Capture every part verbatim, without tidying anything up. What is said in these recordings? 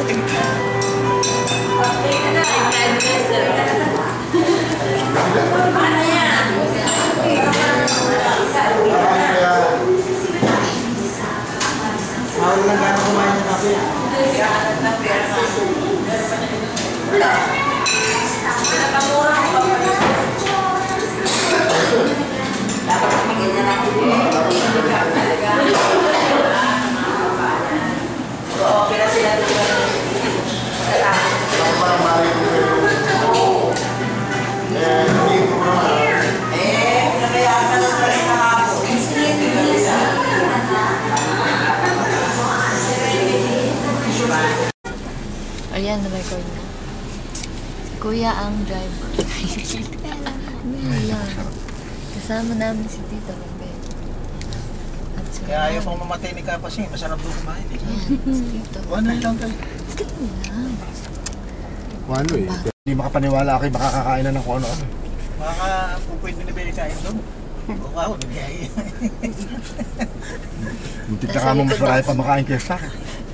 Mahal lang gano'n kumain niya natin. Dapat magiging na natin. Oo, kaya sila dito. Parang mali ko pero... Eh, hindi ko naman. Eh, nabayaan ka ng stress na hapon. Ayan, na-record na. Kuya ang driver. Ayan. Kasama namin si Tito Robert. At si Kaya ayaw pang mamatay ni Kapasing. Masarap doon kumain eh. Ayan, si Tito. Ano lang tayo? Ito lang. Ano eh. Hindi makapaniwala ako yung makakakain na ng kung ano-ano. Baka kung pwede na ba kain doon. O ako, nagkaya. Muntik na ka mo mas marami pa makain kaya sa akin.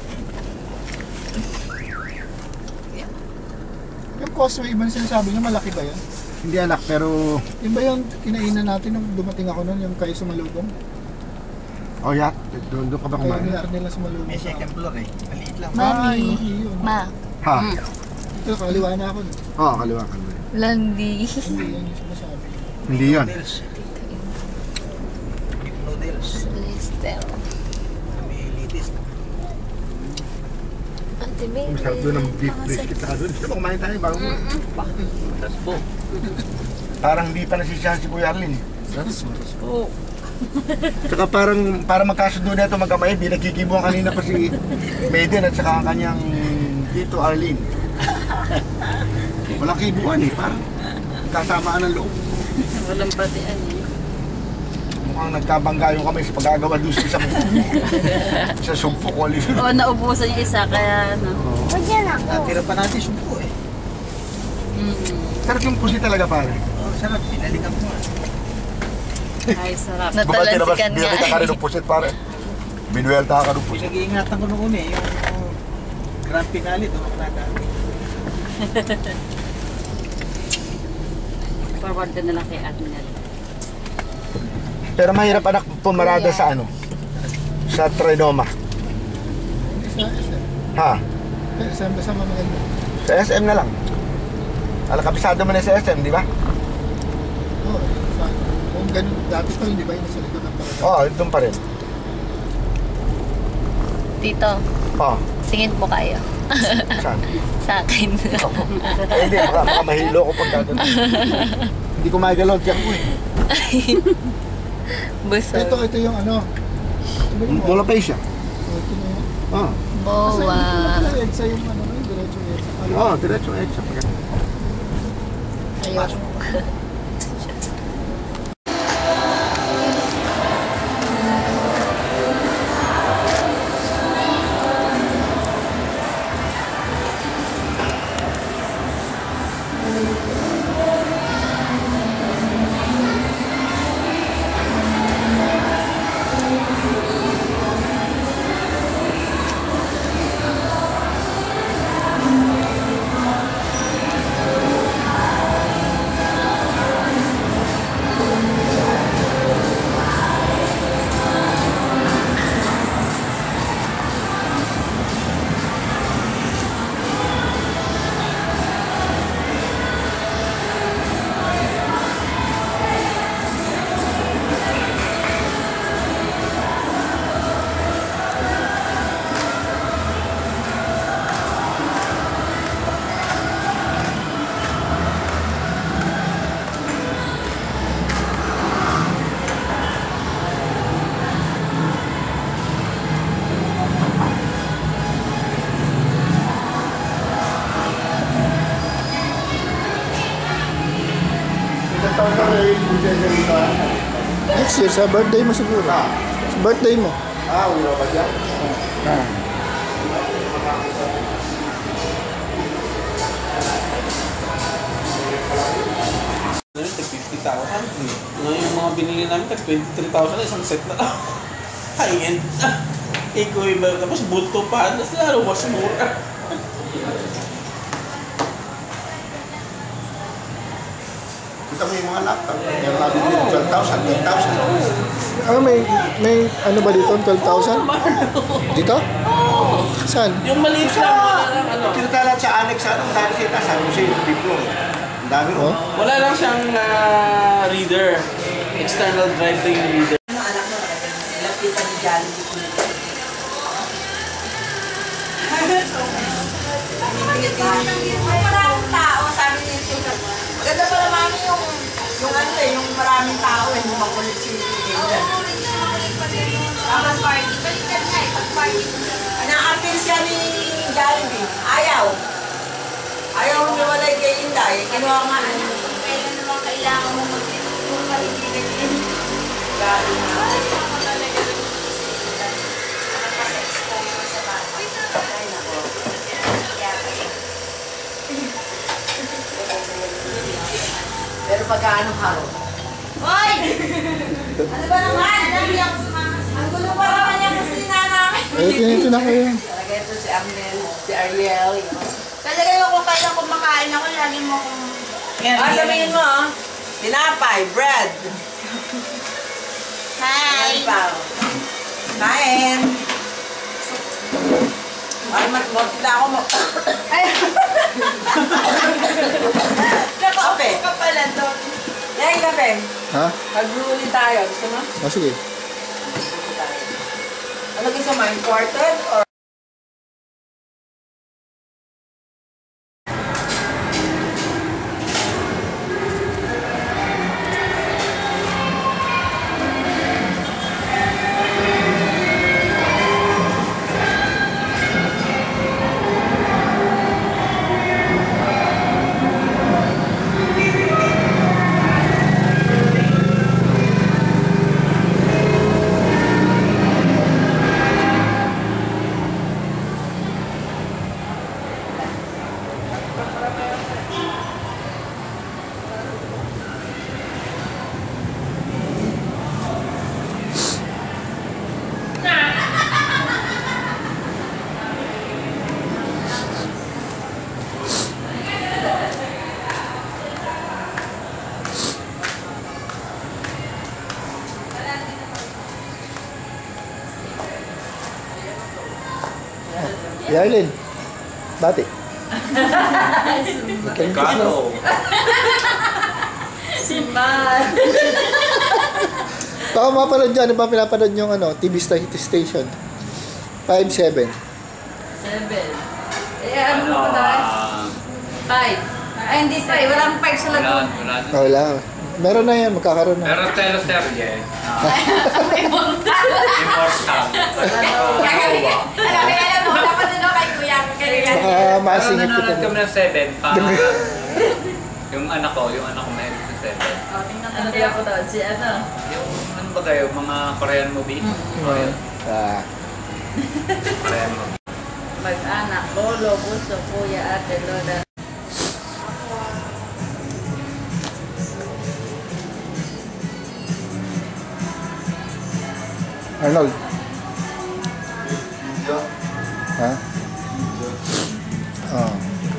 Yung Causeway, iba na sinasabi niya, malaki ba yan? Hindi anak, pero... Yung ba yung kinainan natin nung dumating ako nun, yung kayo sumalubong? Oh yeah, doon doon ka ba Kaya kumain? niyar nila sumalubong May sa second floor eh. Maliit lang. Ma- Mami. yun. Ma. Ha? Ito, kaliwa na ako. Oo, oh, kaliwa ka naman. Landi. Hindi yan yung sinasabi. Hindi yun. Noodles. Beef noodles. Listel. May litis. Ate May. Masarap doon ng beef brisket saka doon. Sino ba kumain tayo bago mo? Tas po. Parang hindi pa nasisiyahan si Kuya Arlene. Tas po. Tsaka parang para magkasundo na ito magkamay, binagkikibuhan kanina pa si Maiden at saka ang kanyang Tito Arlene. Walang kibuhan eh, parang kasamaan ng loob. Walang patian eh. Mukhang nagkabangga yung kamay sa pagkagawa doon sa isang sa sumpo ko. Oo, naubusan yung isa, kaya ano. Natira pa natin sumpo eh. Sarap yung pusi talaga pare. Oh, sarap. Pinalikan mo ah. Ay, sarap. Natalansikan nga. Binalita ka rin ng pusit pare. Binuelta ka ng pusit. Pinag-iingatan ko noon eh. Yung grand finale doon ako nadami. Forward ka na lang kay Admiral. Pero mahirap anak pumarada sa ano? Sa Trinoma. Sa S M. Ha? Eh, S M ba sa mamaganda? Sa S M na lang. Alam, kabisado mo na sa S M, di ba? Oo, sa kung ganun, dati pa yun, di ba? Yung nasa likod ng parada. Oo, doon pa rin. Tito, Oo. tingin po kayo. Saan? Sa akin. Eh, hindi, baka, baka mahilo ko pag gano'n. Hindi ko magalaw, tiyak ko eh. Busog. Ito, ito yung ano. Ito yung Bola pa siya. Oh, ito na yun. Oo. Bowa. Kasi yung EDSA yung ano, yung diretso EDSA. Oo, diretso edge. Ayun. Next year, sa birthday mo siguro. Sa birthday mo. Ah, wala ba dyan? Ah. fifty thousand. Ngayon yung mga binili namin, tag twenty-three thousand na isang set na. High-end. Equivalent. Tapos bulto pa. Tapos lalo mas mura. kita mo yung mga laptop. Yung mabibili ng twelve thousand, ten thousand. Ah, may, may ano ba dito? twelve thousand? Dito? Saan? Yung maliit lang, wala lang ano. Pinatalat sa annex, ano, ang dami kita, sabi ko sa'yo, fifth floor. Ang dami ro. Oh? Wala lang siyang ah, reader. External drive to yung reader. Ano anak mo? Lapitan ni Jollibee ko nito. Maraming tao, sabi niya ito. Maganda pala mami yung yung ano eh, yung maraming tao eh, yung makulit si Aiden. Tapos party, balikan nga eh, pag-party. Na-appeal siya ni Jollibee. Ayaw. Ayaw humiwalay kay Inday. Kinuha nga ano. Kailan naman kailangan mo mag-kung maligilan yun. Galing na. Pero pagka anong haro? Hoy! Ano ba naman? Ang gulo pa naman niya kasi nanay. Eh, kinito na kayo. Talaga ito si Amnel, si Ariel. Talaga yung kung kailan kumakain ako, lagi mo kung... Ah, sabihin mo ah. Tinapay, bread. Hi! Kain! Ay, matmotila ako mo. Ay! Kape! Kapala to. Yan, kape. Ha? Mag-brew tayo. Gusto mo? Oh, sige. Ano gusto mo? Imported or... Yarlin. Bati. Kano? Simba. Baka mapanood nyo, ano ba pinapanood yung ano, T V sta- station? five seven. Seven. Eh, ano mo ba tayo? Five. Ay, hindi pa eh. Walang five sa Wala, lagot. wala. Oh, wala. Meron na yan, magkakaroon na. Pero teleserye. Immortal. Immortal. Kaya alam mo, dapat din ako kay Kuya. Kaya Baka Pero masingit nanonood kita. kami ng seven. Pa, yung anak ko, yung anak ko mahilig sa seven. Oh, tingnan ano kaya po tawad si ano? Yung ano ba kayo, mga Korean movie? Korean, Ah, Korean movie. Mag-anak, lolo, buso, kuya, ate, lola. Arnold. Ha? Oh.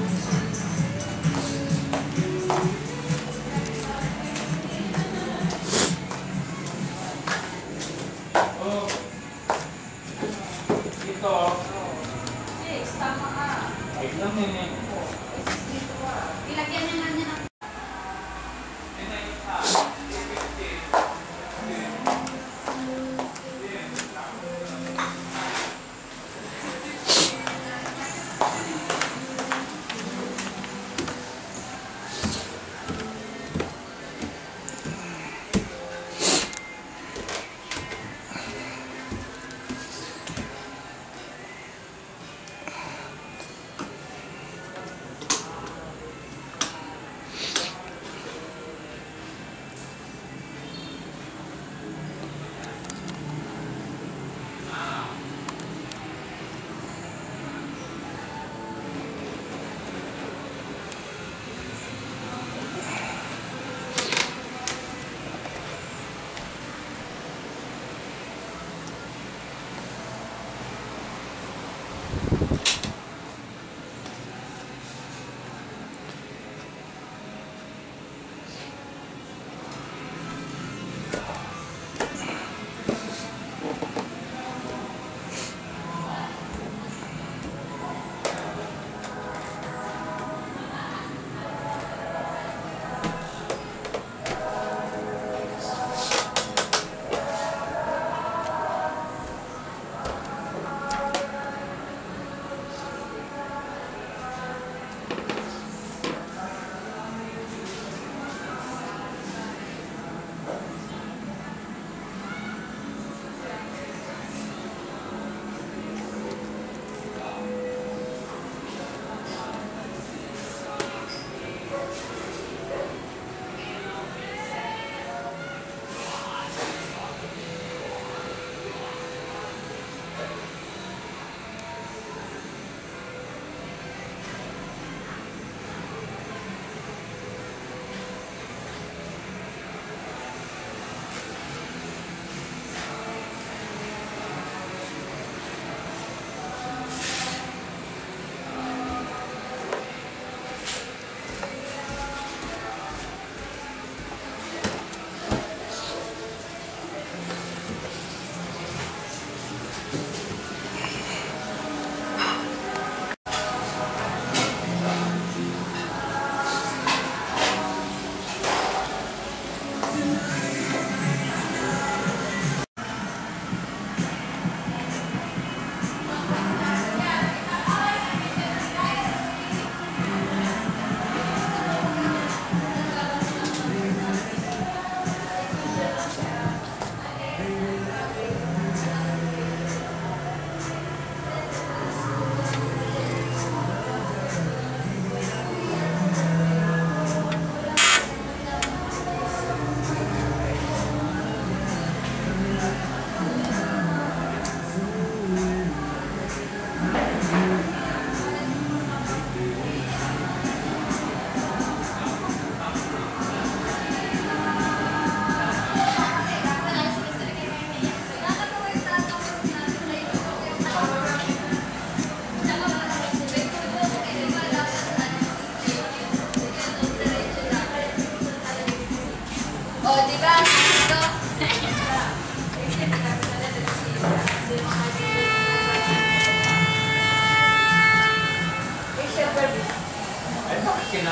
Ito. Wait lang eh. Ilagyan niya lang niya ng...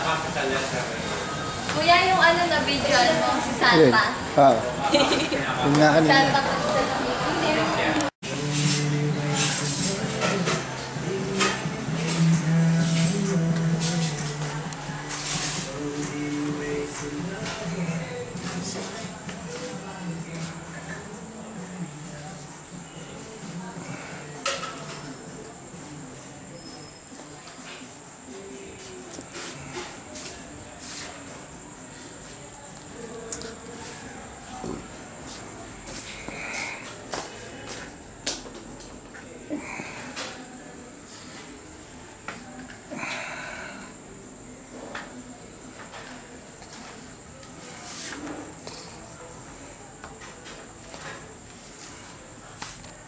Kuya, yung ano na video mo, si Alin? Santa. Ah. Yung nga kanina. Santa